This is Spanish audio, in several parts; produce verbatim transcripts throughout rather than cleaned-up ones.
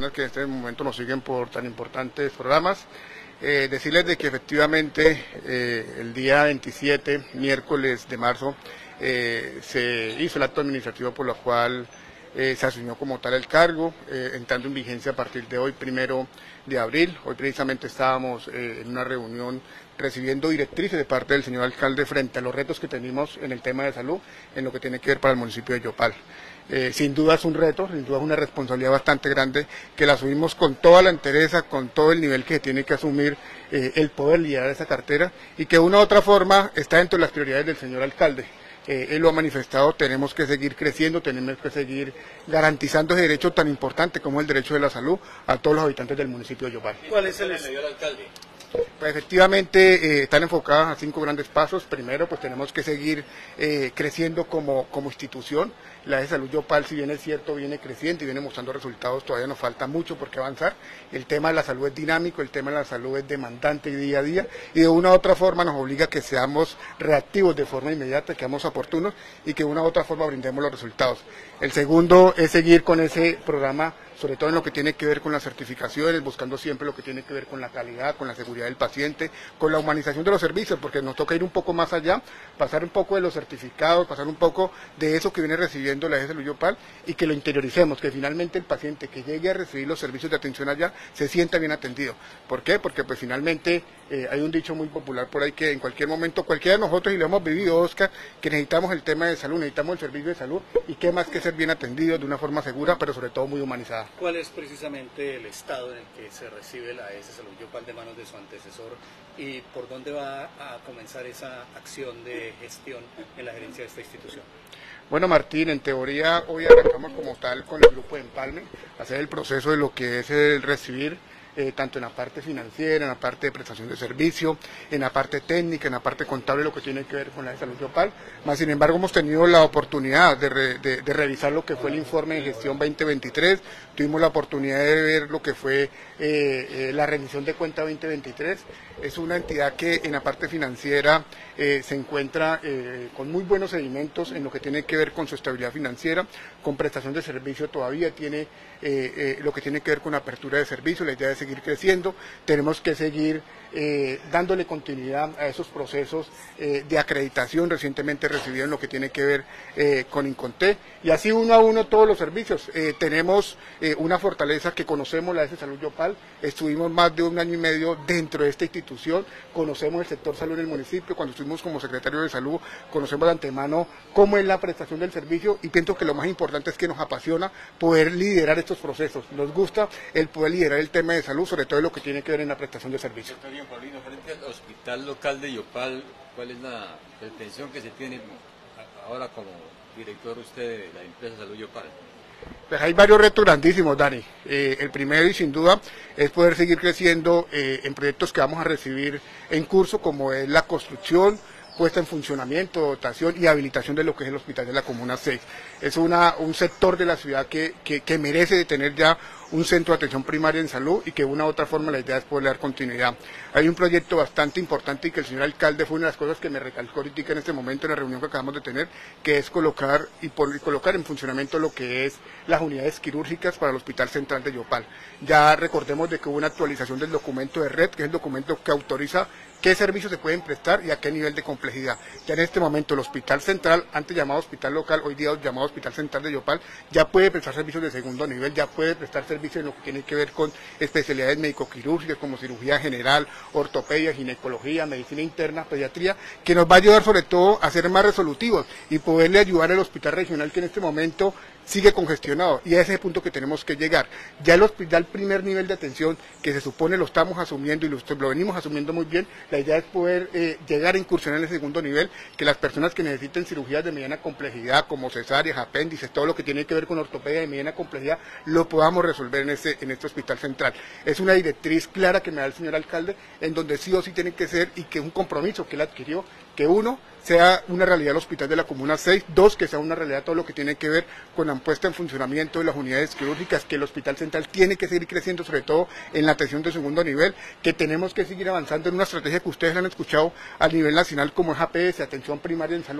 personas que en este momento nos siguen por tan importantes programas. Eh, decirles de que efectivamente eh, el día veintisiete, miércoles de marzo, eh, se hizo el acto administrativo por lo cual eh, se asumió como tal el cargo, eh, entrando en vigencia a partir de hoy, primero de abril. Hoy precisamente estábamos eh, en una reunión recibiendo directrices de parte del señor alcalde frente a los retos que tenemos en el tema de salud, en lo que tiene que ver para el municipio de Yopal. Eh, sin duda es un reto, sin duda es una responsabilidad bastante grande que la asumimos con toda la entereza, con todo el nivel que tiene que asumir eh, el poder liderar esa cartera y que de una u otra forma está dentro de las prioridades del señor alcalde. Eh, él lo ha manifestado, tenemos que seguir creciendo, tenemos que seguir garantizando ese derecho tan importante como el derecho de la salud a todos los habitantes del municipio de Yopal. ¿Cuál es el estudio del alcalde? Pues efectivamente eh, están enfocadas a cinco grandes pasos. Primero, pues tenemos que seguir eh, creciendo como, como institución. La de Salud Yopal, si bien es cierto, viene creciendo y viene mostrando resultados, todavía nos falta mucho por qué avanzar. El tema de la salud es dinámico, el tema de la salud es demandante día a día y de una u otra forma nos obliga a que seamos reactivos de forma inmediata, que seamos oportunos y que de una u otra forma brindemos los resultados. El segundo es seguir con ese programa, sobre todo en lo que tiene que ver con las certificaciones, buscando siempre lo que tiene que ver con la calidad, con la seguridad del paciente, con la humanización de los servicios, porque nos toca ir un poco más allá, pasar un poco de los certificados, pasar un poco de eso que viene recibiendo la E S Salud Yopal y que lo interioricemos, que finalmente el paciente que llegue a recibir los servicios de atención allá se sienta bien atendido. ¿Por qué? Porque pues finalmente eh, hay un dicho muy popular por ahí que en cualquier momento, cualquiera de nosotros, y lo hemos vivido, Oscar, que necesitamos el tema de salud, necesitamos el servicio de salud y qué más que ser bien atendidos de una forma segura, pero sobre todo muy humanizada. ¿Cuál es precisamente el estado en el que se recibe la E S Salud Yopal de manos de su antecesor y por dónde va a comenzar esa acción de gestión en la gerencia de esta institución? Bueno, Martín, en teoría hoy arrancamos como tal con el grupo de Empalme, hacer el proceso de lo que es el recibir Eh, tanto en la parte financiera, en la parte de prestación de servicio, en la parte técnica, en la parte contable, lo que tiene que ver con la Salud Yopal. Más sin embargo, hemos tenido la oportunidad de, re, de, de revisar lo que fue el informe de gestión veinte veintitrés, tuvimos la oportunidad de ver lo que fue eh, eh, la rendición de cuenta veinte veintitrés. Es una entidad que en la parte financiera eh, se encuentra eh, con muy buenos sedimentos en lo que tiene que ver con su estabilidad financiera, con prestación de servicio todavía tiene eh, eh, lo que tiene que ver con apertura de servicio, la idea es seguir creciendo, tenemos que seguir eh, dándole continuidad a esos procesos eh, de acreditación recientemente recibidos en lo que tiene que ver eh, con Inconté, y así uno a uno todos los servicios. Eh, tenemos eh, una fortaleza que conocemos, la E S Salud Yopal, estuvimos más de un año y medio dentro de esta institución, conocemos el sector salud en el municipio, cuando estuvimos como secretario de salud, conocemos de antemano cómo es la prestación del servicio y pienso que lo más importante es que nos apasiona poder liderar estos procesos, nos gusta el poder liderar el tema de salud, sobre todo lo que tiene que ver en la prestación de servicios. Doctor Ian Paulino, frente al hospital local de Yopal, ¿cuál es la pretensión que se tiene ahora como director usted de la empresa Salud Yopal? Pues hay varios retos grandísimos, Dani. Eh, el primero y sin duda es poder seguir creciendo eh, en proyectos que vamos a recibir en curso, como es la construcción, puesta en funcionamiento, dotación y habilitación de lo que es el hospital de la Comuna seis. Es una, un sector de la ciudad que, que, que merece de tener ya un centro de atención primaria en salud y que de una u otra forma la idea es poder dar continuidad. Hay un proyecto bastante importante y que el señor alcalde fue una de las cosas que me recalcó ahorita en este momento en la reunión que acabamos de tener, que es colocar y, por, y colocar en funcionamiento lo que es las unidades quirúrgicas para el Hospital Central de Yopal. Ya recordemos de que hubo una actualización del documento de red, que es el documento que autoriza qué servicios se pueden prestar y a qué nivel de complejidad. Ya en este momento el Hospital Central, antes llamado Hospital Local, hoy día llamado Hospital Central de Yopal, ya puede prestar servicios de segundo nivel, ya puede prestar servicios en lo que tiene que ver con especialidades médico-quirúrgicas como cirugía general, ortopedia, ginecología, medicina interna, pediatría, que nos va a ayudar sobre todo a ser más resolutivos y poderle ayudar al hospital regional que en este momento sigue congestionado, y a ese punto que tenemos que llegar. Ya el hospital primer nivel de atención, que se supone lo estamos asumiendo y lo, lo venimos asumiendo muy bien, la idea es poder eh, llegar a incursionar en el segundo nivel, que las personas que necesiten cirugías de mediana complejidad, como cesáreas, apéndices, todo lo que tiene que ver con ortopedia de mediana complejidad, lo podamos resolver en este, en este hospital central. Es una directriz clara que me da el señor alcalde, en donde sí o sí tiene que ser, y que es un compromiso que él adquirió, que uno, sea una realidad el hospital de la Comuna seis, dos, que sea una realidad todo lo que tiene que ver con la puesta en funcionamiento de las unidades quirúrgicas, que el hospital central tiene que seguir creciendo, sobre todo en la atención de segundo nivel, que tenemos que seguir avanzando en una estrategia que ustedes han escuchado a nivel nacional como es A P S, Atención Primaria en Salud,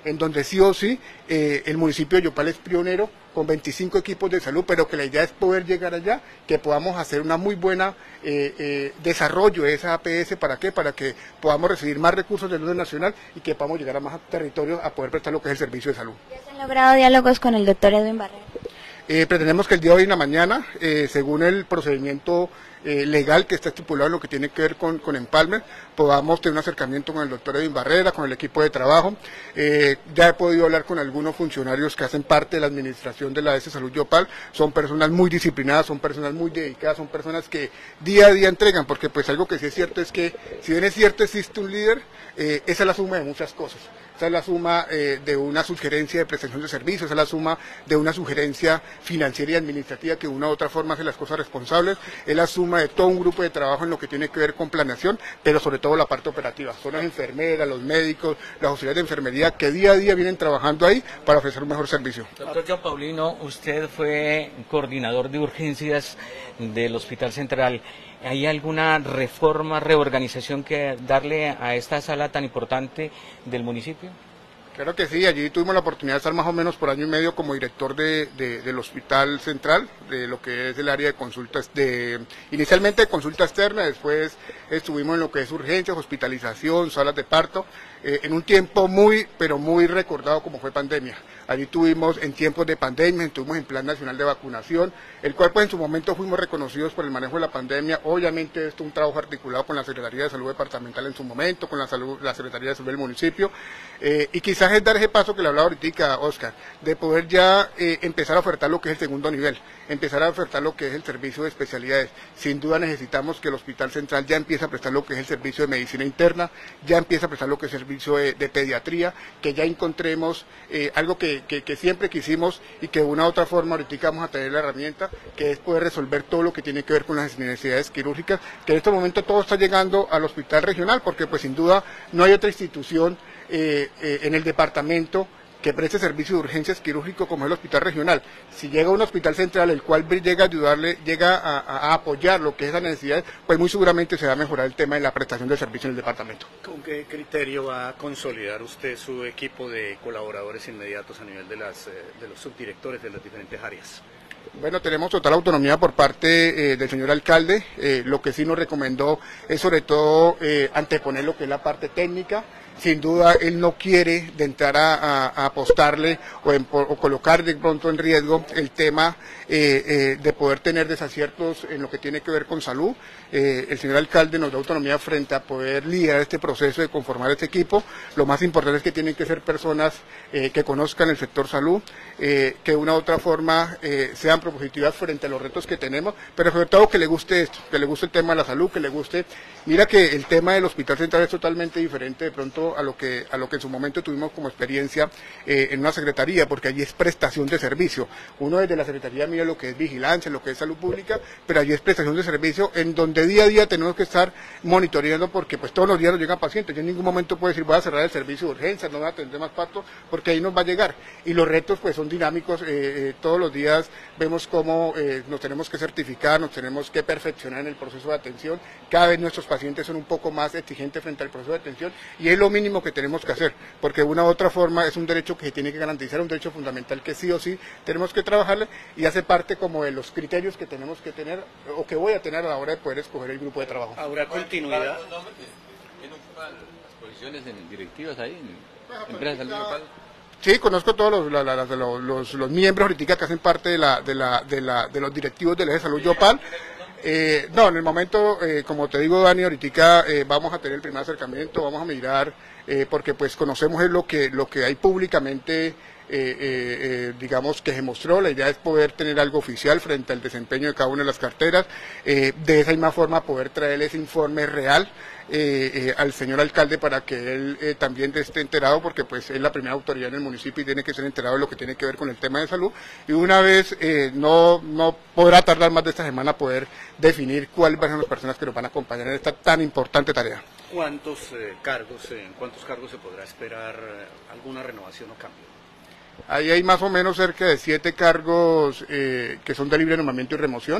en donde sí o sí eh, el municipio de Yopal es pionero con veinticinco equipos de salud, pero que la idea es poder llegar allá, que podamos hacer una muy buena eh, eh, desarrollo de esa A P S, ¿para qué? Para que podamos recibir más recursos del orden nacional y que podamos llegar a más territorios a poder prestar lo que es el servicio de salud. ¿Ya se han logrado diálogos con el doctor Edwin Barrera? Eh, pretendemos que el día de hoy en la mañana, eh, según el procedimiento eh, legal que está estipulado en lo que tiene que ver con, con Empalmer, podamos tener un acercamiento con el doctor Edwin Barrera, con el equipo de trabajo. Eh, ya he podido hablar con algunos funcionarios que hacen parte de la administración de la A S Salud Yopal. Son personas muy disciplinadas, son personas muy dedicadas, son personas que día a día entregan, porque pues algo que sí es cierto es que, si bien es cierto existe un líder, eh, esa es la suma de muchas cosas. Esa es la suma eh, de una sugerencia de prestación de servicios, esa es la suma de una sugerencia financiera y administrativa que de una u otra forma hace las cosas responsables, es la suma de todo un grupo de trabajo en lo que tiene que ver con planeación, pero sobre todo la parte operativa. Son las enfermeras, los médicos, las auxiliares de enfermería que día a día vienen trabajando ahí para ofrecer un mejor servicio. Doctor John Paulino, usted fue coordinador de urgencias del Hospital Central. ¿Hay alguna reforma, reorganización que darle a esta sala tan importante del municipio? Claro que sí, allí tuvimos la oportunidad de estar más o menos por año y medio como director de, de, del Hospital Central, de lo que es el área de consultas, de inicialmente de consulta externa, después estuvimos en lo que es urgencias, hospitalización, salas de parto, eh, en un tiempo muy, pero muy recordado como fue pandemia. Allí tuvimos en tiempos de pandemia, estuvimos en Plan Nacional de Vacunación, el cual pues en su momento fuimos reconocidos por el manejo de la pandemia. Obviamente esto es un trabajo articulado con la Secretaría de Salud Departamental en su momento, con la, salud, la Secretaría de Salud del municipio, eh, y quizás es dar ese paso que le hablaba ahorita, Oscar, de poder ya eh, empezar a ofertar lo que es el segundo nivel, empezar a ofertar lo que es el servicio de especialidades. Sin duda necesitamos que el Hospital Central ya empiece a prestar lo que es el servicio de medicina interna, ya empiece a prestar lo que es el servicio de, de pediatría, que ya encontremos eh, algo que Que, que siempre quisimos y que de una u otra forma ahorita vamos a tener la herramienta, que es poder resolver todo lo que tiene que ver con las necesidades quirúrgicas, que en este momento todo está llegando al hospital regional, porque pues sin duda no hay otra institución eh, eh, en el departamento que preste servicio de urgencias quirúrgico como es el hospital regional. Si llega a un hospital central, el cual llega a ayudarle, llega a, a apoyar lo que es esa necesidad, pues muy seguramente se va a mejorar el tema de la prestación de servicio en el departamento. ¿Con qué criterio va a consolidar usted su equipo de colaboradores inmediatos a nivel de, las, de los subdirectores de las diferentes áreas? Bueno, tenemos total autonomía por parte eh, del señor alcalde. Eh, lo que sí nos recomendó es sobre todo eh, anteponer lo que es la parte técnica. Sin duda él no quiere de entrar a, a, a apostarle o, en, o colocar de pronto en riesgo el tema eh, eh, de poder tener desaciertos en lo que tiene que ver con salud. Eh, el señor alcalde nos da autonomía frente a poder liderar este proceso de conformar este equipo. Lo más importante es que tienen que ser personas eh, que conozcan el sector salud, eh, que de una u otra forma eh, sean propositivas frente a los retos que tenemos, pero sobre todo que le guste esto, que le guste el tema de la salud, que le guste. Mira que el tema del Hospital Central es totalmente diferente de pronto a lo que a lo que en su momento tuvimos como experiencia eh, en una secretaría, porque allí es prestación de servicio. Uno desde la secretaría mira lo que es vigilancia, lo que es salud pública, pero allí es prestación de servicio en donde día a día tenemos que estar monitoreando, porque pues todos los días nos llegan pacientes. Yo en ningún momento puedo decir voy a cerrar el servicio de urgencia, no voy a atender más partos, porque ahí nos va a llegar. Y los retos pues son dinámicos, eh, eh, todos los días vemos cómo eh, nos tenemos que certificar, nos tenemos que perfeccionar en el proceso de atención. Cada vez nuestros pacientes son un poco más exigentes frente al proceso de atención y es lo mínimo que tenemos que hacer, porque de una u otra forma es un derecho que se tiene que garantizar, un derecho fundamental que sí o sí tenemos que trabajarle y hace parte como de los criterios que tenemos que tener o que voy a tener a la hora de poder escoger el grupo de trabajo. ¿Habrá continuidad? ¿Tienen las posiciones en directivas ahí, en empresas del Yopal? Sí, conozco todos los, la, la, los, los, los miembros ahorita que hacen parte de, la, de, la, de, la, de los directivos del Eje Salud Yopal. Eh, no, en el momento, eh, como te digo, Dani, ahorita eh, vamos a tener el primer acercamiento, vamos a mirar, eh, porque pues conocemos es lo que, lo que hay públicamente, eh, eh, eh, digamos, que se mostró. La idea es poder tener algo oficial frente al desempeño de cada una de las carteras, eh, de esa misma forma poder traer ese informe real eh, eh, al señor alcalde para que él eh, también esté enterado, porque pues es la primera autoridad en el municipio y tiene que ser enterado de lo que tiene que ver con el tema de salud, y una vez eh, no, no podrá tardar más de esta semana poder definir cuáles van a ser las personas que nos van a acompañar en esta tan importante tarea. ¿Cuántos eh, cargos, en cuántos cargos se podrá esperar eh, alguna renovación o cambio? Ahí hay más o menos cerca de siete cargos eh, que son de libre nombramiento y remoción.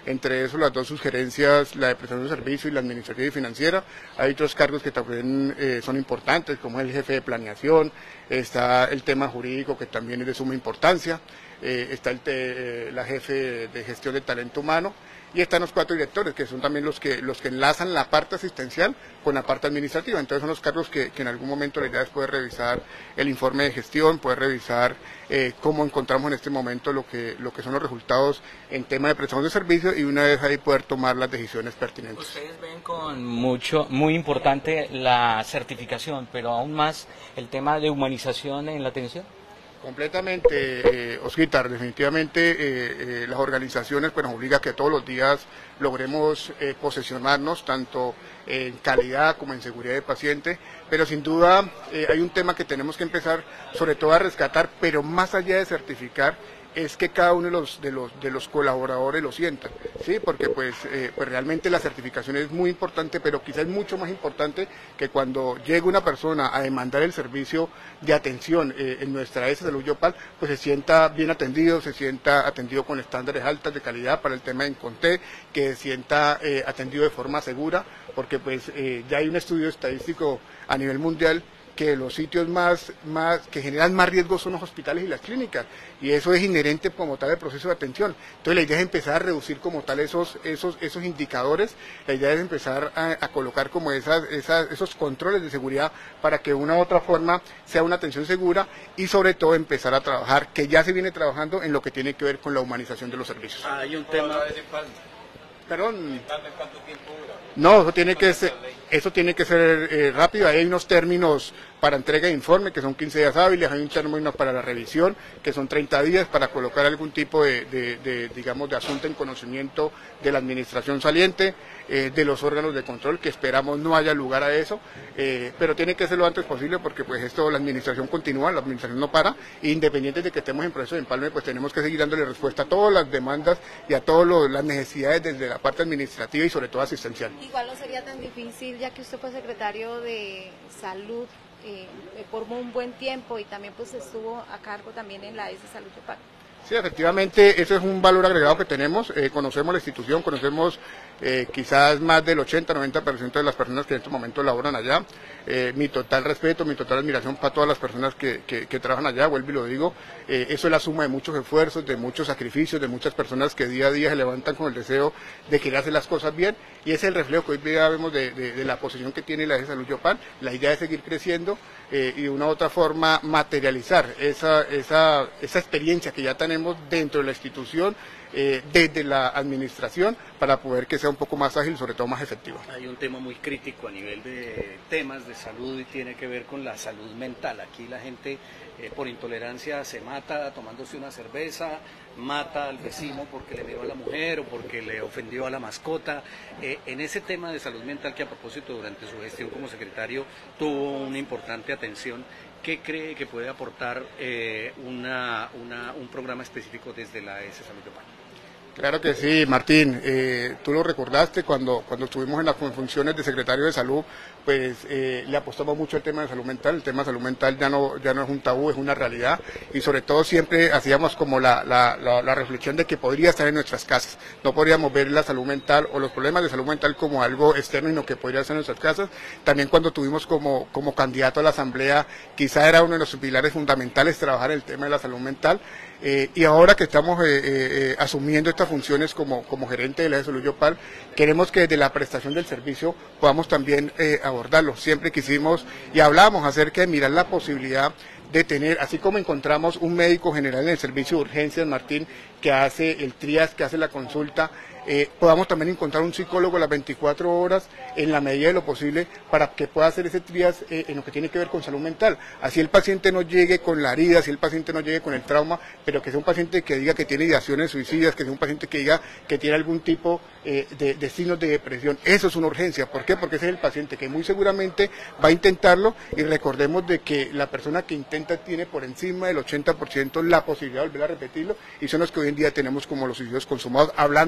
entre eso las dos subgerencias, la de prestación de servicio y la administrativa y financiera. Hay otros cargos que también eh, son importantes, como el jefe de planeación, está el tema jurídico que también es de suma importancia, eh, está el te, eh, la jefe de gestión de talento humano, y están los cuatro directores, que son también los que los que enlazan la parte asistencial con la parte administrativa. Entonces son los cargos que, que en algún momento la idea es poder revisar el informe de gestión, poder revisar eh, cómo encontramos en este momento lo que lo que son los resultados en tema de prestación de servicios, y una vez ahí poder tomar las decisiones pertinentes. Ustedes ven con mucho, muy importante la certificación, pero aún más el tema de humanización en la atención. Completamente, eh, Osquitar, definitivamente eh, eh, las organizaciones pues, nos obligan a que todos los días logremos eh, posesionarnos tanto en calidad como en seguridad de paciente, pero sin duda eh, hay un tema que tenemos que empezar sobre todo a rescatar, pero más allá de certificar, es que cada uno de los de los de los colaboradores lo sientan, sí, porque pues eh, pues realmente la certificación es muy importante, pero quizás es mucho más importante que cuando llegue una persona a demandar el servicio de atención eh, en nuestra E S Salud Yopal, pues se sienta bien atendido, se sienta atendido con estándares altos de calidad para el tema de Inconté, que se sienta eh, atendido de forma segura, porque pues eh, ya hay un estudio estadístico a nivel mundial que los sitios más, más que generan más riesgos son los hospitales y las clínicas, y eso es inherente como tal al proceso de atención. Entonces la idea es empezar a reducir como tal esos esos esos indicadores, la idea es empezar a, a colocar como esas, esas esos controles de seguridad para que de una u otra forma sea una atención segura, y sobre todo empezar a trabajar, que ya se viene trabajando en lo que tiene que ver con la humanización de los servicios. Hay un tema... Perdón. No, eso tiene que ser, eso tiene que ser eh, rápido. Ahí hay unos términos para entrega de informe que son quince días hábiles, hay un término para la revisión que son treinta días para colocar algún tipo de, de, de digamos, de asunto en conocimiento de la administración saliente, eh, de los órganos de control, que esperamos no haya lugar a eso, eh, pero tiene que ser lo antes posible porque pues esto, la administración continúa, la administración no para, e independiente de que estemos en proceso de empalme, pues tenemos que seguir dándole respuesta a todas las demandas y a todas las necesidades desde la parte administrativa y sobre todo asistencial. Igual no sería tan difícil, ya que usted fue secretario de Salud eh, por un buen tiempo y también pues estuvo a cargo también en la E S Salud Yopal. Sí, efectivamente, ese es un valor agregado que tenemos, eh, conocemos la institución, conocemos eh, quizás más del ochenta a noventa por ciento de las personas que en este momento laboran allá, eh, mi total respeto, mi total admiración para todas las personas que, que, que trabajan allá, vuelvo y lo digo, eh, eso es la suma de muchos esfuerzos, de muchos sacrificios, de muchas personas que día a día se levantan con el deseo de querer hacer las cosas bien, y ese es el reflejo que hoy día vemos de, de, de la posición que tiene la E S Salud Yopal. La idea es seguir creciendo eh, y de una u otra forma materializar esa, esa, esa experiencia que ya tenemos dentro de la institución, eh, desde la administración, para poder que sea un poco más ágil y sobre todo más efectiva. Hay un tema muy crítico a nivel de temas de salud y tiene que ver con la salud mental. Aquí la gente eh, por intolerancia se mata tomándose una cerveza, mata al vecino porque le dio a la mujer o porque le ofendió a la mascota. Eh, en ese tema de salud mental, que a propósito durante su gestión como secretario tuvo una importante atención, ¿qué cree que puede aportar eh, una, una, un programa específico desde la E S Salud Yopal? Claro que sí, Martín, eh, tú lo recordaste cuando, cuando estuvimos en las funciones de secretario de salud, pues eh, le apostamos mucho al tema de salud mental. El tema de salud mental ya no, ya no es un tabú, es una realidad, y sobre todo siempre hacíamos como la, la, la, la reflexión de que podría estar en nuestras casas. No podríamos ver la salud mental o los problemas de salud mental como algo externo, sino que podría estar en nuestras casas. También cuando tuvimos como, como candidato a la asamblea, quizá era uno de los pilares fundamentales trabajar el tema de la salud mental. Eh, y ahora que estamos eh, eh, asumiendo estas funciones como, como gerente de la E S Salud Yopal, queremos que desde la prestación del servicio podamos también eh, abordarlo. Siempre quisimos y hablamos acerca de mirar la posibilidad de tener, así como encontramos un médico general en el servicio de urgencias, Martín, que hace el triage, que hace la consulta, eh, podamos también encontrar un psicólogo a las veinticuatro horas en la medida de lo posible para que pueda hacer ese triage eh, en lo que tiene que ver con salud mental. Así el paciente no llegue con la herida, así el paciente no llegue con el trauma, pero que sea un paciente que diga que tiene ideaciones suicidas, que sea un paciente que diga que tiene algún tipo eh, de, de signos de depresión. Eso es una urgencia. ¿Por qué? Porque ese es el paciente que muy seguramente va a intentarlo, y recordemos de que la persona que intenta tiene por encima del ochenta por ciento la posibilidad de volver a repetirlo, y son los que hoy en día tenemos como los suicidios consumados, hablando de suicidio.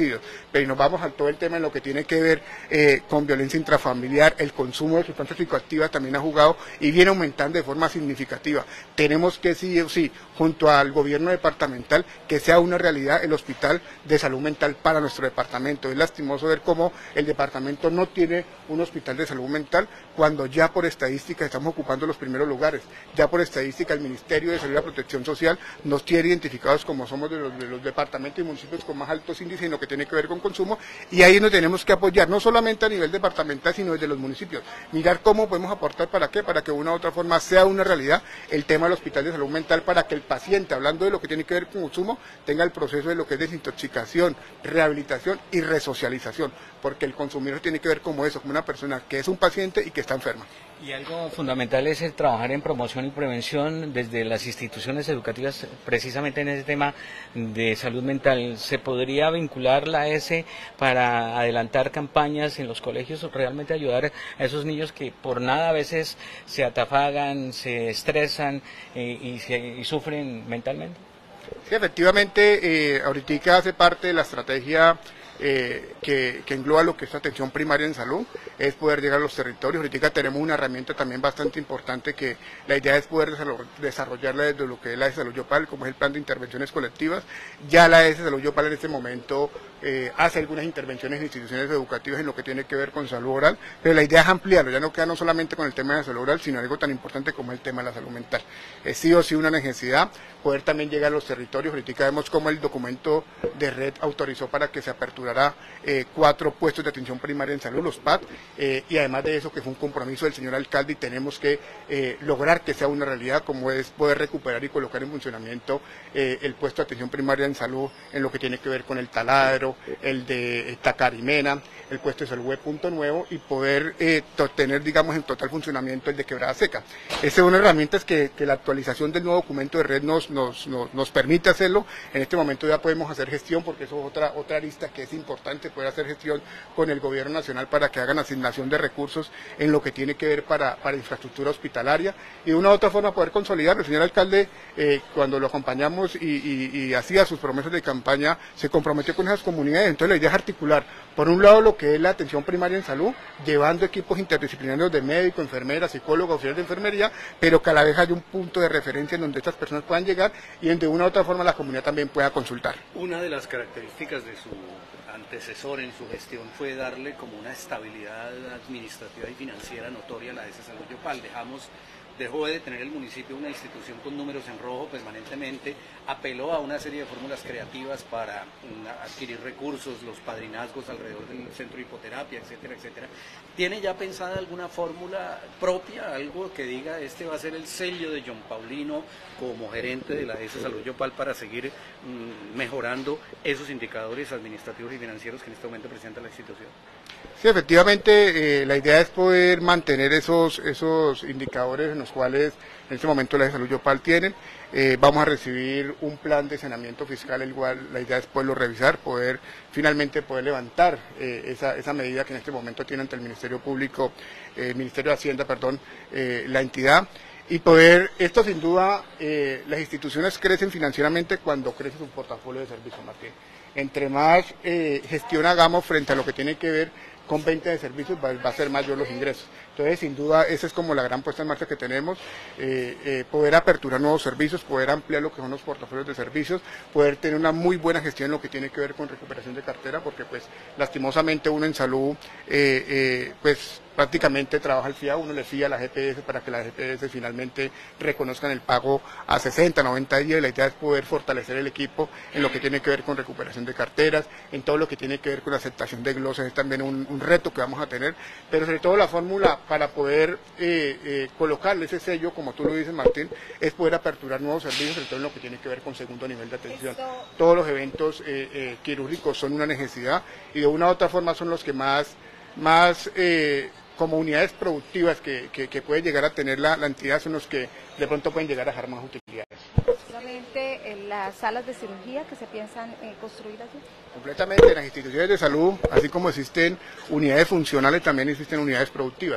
establecidos. Pero nos vamos a todo el tema en lo que tiene que ver eh, con violencia intrafamiliar, el consumo de sustancias psicoactivas también ha jugado y viene aumentando de forma significativa. Tenemos que sí o sí, junto al gobierno departamental, que sea una realidad el hospital de salud mental para nuestro departamento. Es lastimoso ver cómo el departamento no tiene un hospital de salud mental cuando ya por estadística estamos ocupando los primeros lugares. Ya por estadística el Ministerio de Salud y la Protección Social nos tiene identificados como somos de los, de los departamentos y municipios con más altos índices en lo que tiene que ver con consumo, y ahí nos tenemos que apoyar, no solamente a nivel departamental, sino desde los municipios. Mirar cómo podemos aportar para qué, para que de una u otra forma sea una realidad el tema del hospital de salud mental, para que el paciente, hablando de lo que tiene que ver con consumo, tenga el proceso de lo que es desintoxicación, rehabilitación y resocialización, porque el consumidor tiene que ver como eso, como una persona que es un paciente y que está enferma. Y algo fundamental es el trabajar en promoción y prevención desde las instituciones educativas, precisamente en ese tema de salud mental. ¿Se podría vincular la A S para adelantar campañas en los colegios, realmente ayudar a esos niños que por nada a veces se atafagan, se estresan eh, y, se, y sufren mentalmente? Sí, efectivamente, eh, ahorita hace parte de la estrategia Eh, que, que engloba lo que es atención primaria en salud, es poder llegar a los territorios. Ahorita tenemos una herramienta también bastante importante que la idea es poder desarrollarla desde lo que es la A S Salud Yopal, como es el plan de intervenciones colectivas. Ya la A S Salud Yopal en este momento eh, hace algunas intervenciones en instituciones educativas en lo que tiene que ver con salud oral, pero la idea es ampliarlo, ya no queda no solamente con el tema de salud oral, sino algo tan importante como el tema de la salud mental. Es sí o sí una necesidad poder también llegar a los territorios. Ahorita vemos cómo el documento de red autorizó para que se aperturara Eh, cuatro puestos de atención primaria en salud, los P A T, eh, y además de eso que fue un compromiso del señor alcalde y tenemos que eh, lograr que sea una realidad, como es poder recuperar y colocar en funcionamiento eh, el puesto de atención primaria en salud en lo que tiene que ver con el taladro, el de Tacarimena, el puesto de salud web Punto Nuevo y poder eh, tener, digamos, en total funcionamiento el de Quebrada Seca. Esa es una herramienta que, que la actualización del nuevo documento de red nos, nos, nos, nos permite hacerlo. En este momento ya podemos hacer gestión porque eso es otra, otra arista que es importante poder hacer gestión con el gobierno nacional para que hagan asignación de recursos en lo que tiene que ver para, para infraestructura hospitalaria y de una u otra forma poder consolidar. El señor alcalde, eh, cuando lo acompañamos y, y, y hacía sus promesas de campaña, se comprometió con esas comunidades. Entonces la idea es articular, por un lado, lo que es la atención primaria en salud, llevando equipos interdisciplinarios de médico, enfermera, psicólogo, auxiliar de enfermería, pero que a la vez haya un punto de referencia en donde estas personas puedan llegar y en de una u otra forma la comunidad también pueda consultar. Una de las características de su antecesor en su gestión fue darle como una estabilidad administrativa y financiera notoria a la A S Salud Yopal. Dejamos, dejó de tener el municipio una institución con números en rojo permanentemente, apeló a una serie de fórmulas creativas para adquirir recursos, los padrinazgos alrededor del centro de hipoterapia, etcétera, etcétera. ¿Tiene ya pensada alguna fórmula propia, algo que diga este va a ser el sello de John Paulino como gerente de la A S Salud Yopal para seguir mmm, mejorando esos indicadores administrativos y financieros que en este momento presenta la institución? Sí, efectivamente, eh, la idea es poder mantener esos, esos indicadores en los cuales en este momento la A S Salud Yopal tienen. Eh, vamos a recibir un plan de saneamiento fiscal, el cual la idea es poderlo revisar, poder finalmente poder levantar eh, esa, esa medida que en este momento tiene ante el Ministerio Público, eh, el Ministerio de Hacienda, perdón, eh, la entidad. Y poder, esto sin duda, eh, las instituciones crecen financieramente cuando crece su portafolio de servicios, Martín. Entre más eh, gestión hagamos frente a lo que tiene que ver con venta de servicios, va, va a ser mayor los ingresos. Entonces, sin duda, esa es como la gran puesta en marcha que tenemos, eh, eh, poder aperturar nuevos servicios, poder ampliar lo que son los portafolios de servicios, poder tener una muy buena gestión en lo que tiene que ver con recuperación de cartera, porque pues lastimosamente uno en salud, eh, eh, pues prácticamente trabaja el F I A, uno le fía a la G P S para que las G P S finalmente reconozcan el pago a sesenta, noventa días. La idea es poder fortalecer el equipo en lo que tiene que ver con recuperación de carteras, en todo lo que tiene que ver con la aceptación de glosas, es también un, un reto que vamos a tener, pero sobre todo la fórmula para poder eh, eh, colocarle ese sello, como tú lo dices, Martín, es poder aperturar nuevos servicios, sobre todo en lo que tiene que ver con segundo nivel de atención. Esto... Todos los eventos eh, eh, quirúrgicos son una necesidad y de una u otra forma son los que más, más eh, como unidades productivas que, que, que puede llegar a tener la, la entidad, son los que de pronto pueden llegar a dejar más utilidades. ¿Solamente en las salas de cirugía que se piensan eh, construir allí? Completamente, en las instituciones de salud, así como existen unidades funcionales, también existen unidades productivas.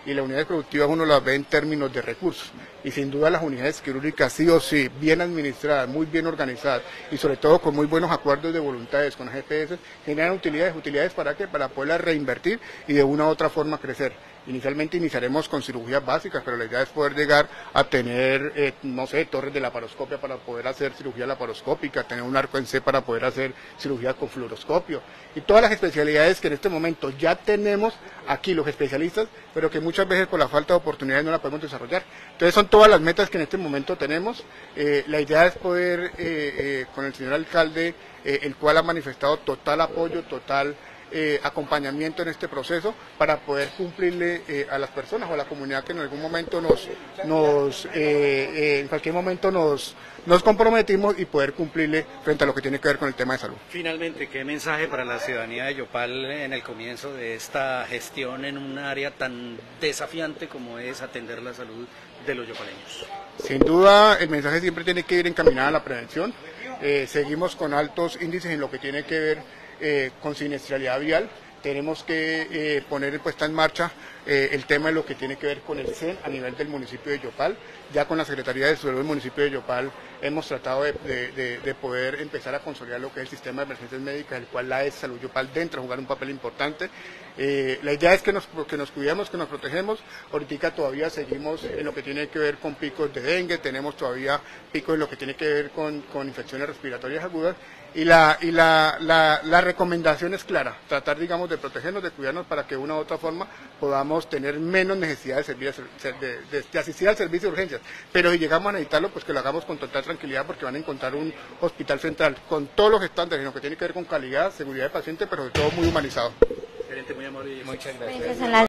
y las unidades productivas uno las ve en términos de recursos. Y sin duda las unidades quirúrgicas sí o sí, bien administradas, muy bien organizadas y sobre todo con muy buenos acuerdos de voluntades con las G P S, generan utilidades. ¿Utilidades para qué? Para poderlas reinvertir y de una u otra forma crecer. Inicialmente iniciaremos con cirugías básicas, pero la idea es poder llegar a tener, eh, no sé, torres de laparoscopia para poder hacer cirugía laparoscópica, tener un arco en C para poder hacer cirugía con fluoroscopio y todas las especialidades que en este momento ya tenemos aquí los especialistas, pero que muchas veces por la falta de oportunidades no la podemos desarrollar. Entonces son todas las metas que en este momento tenemos. Eh, la idea es poder, eh, eh, con el señor alcalde, eh, el cual ha manifestado total apoyo, total Eh, acompañamiento en este proceso para poder cumplirle eh, a las personas o a la comunidad que en algún momento nos, nos eh, eh, en cualquier momento nos, nos comprometimos y poder cumplirle frente a lo que tiene que ver con el tema de salud. Finalmente, ¿qué mensaje para la ciudadanía de Yopal en el comienzo de esta gestión en un área tan desafiante como es atender la salud de los yopaleños? Sin duda, el mensaje siempre tiene que ir encaminado a la prevención. Eh, seguimos con altos índices en lo que tiene que ver Eh, con siniestralidad vial. Tenemos que eh, poner en puesta en marcha eh, el tema de lo que tiene que ver con el C E N a nivel del municipio de Yopal. Ya con la Secretaría de Salud del municipio de Yopal hemos tratado de, de, de, de poder empezar a consolidar lo que es el sistema de emergencias médicas, el cual la E S Salud Yopal dentro a jugar un papel importante. Eh, la idea es que nos, que nos cuidemos, que nos protegemos. Ahorita todavía seguimos en lo que tiene que ver con picos de dengue, tenemos todavía picos en lo que tiene que ver con, con infecciones respiratorias agudas. Y, la, y la, la, la recomendación es clara, tratar, digamos, de protegernos, de cuidarnos para que de una u otra forma podamos tener menos necesidad de, servir, de, de, de asistir al servicio de urgencias. Pero si llegamos a necesitarlo, pues que lo hagamos con total tranquilidad porque van a encontrar un hospital central con todos los estándares, en lo que tiene que ver con calidad, seguridad del paciente, pero sobre todo muy humanizado. Gerente, muy amable. Muchas gracias.